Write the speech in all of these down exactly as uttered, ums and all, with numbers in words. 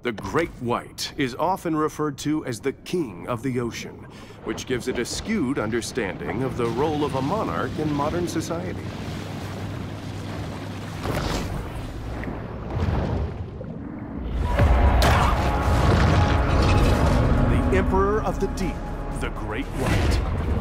The great white is often referred to as the king of the ocean, which gives it a skewed understanding of the role of a monarch in modern society. The Emperor of the Deep, the Great White.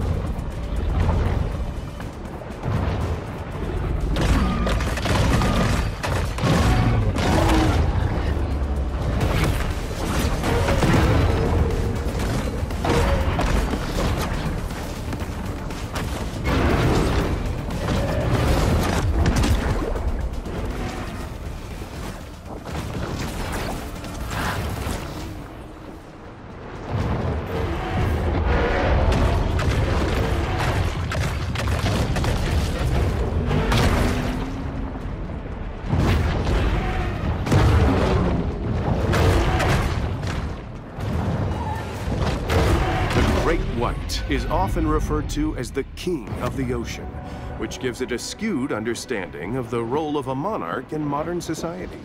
White is often referred to as the king of the ocean, which gives it a skewed understanding of the role of a monarch in modern society.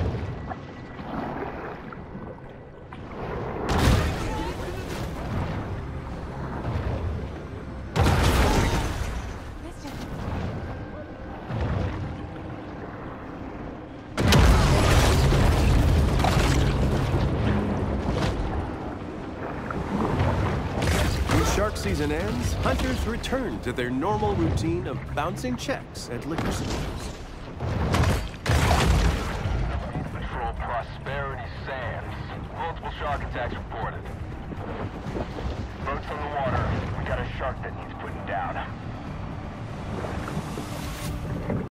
Shark season ends, hunters return to their normal routine of bouncing checks at liquor stores. Patrol Prosperity Sands. Multiple shark attacks reported. Boats on the water. We got a shark that needs putting down.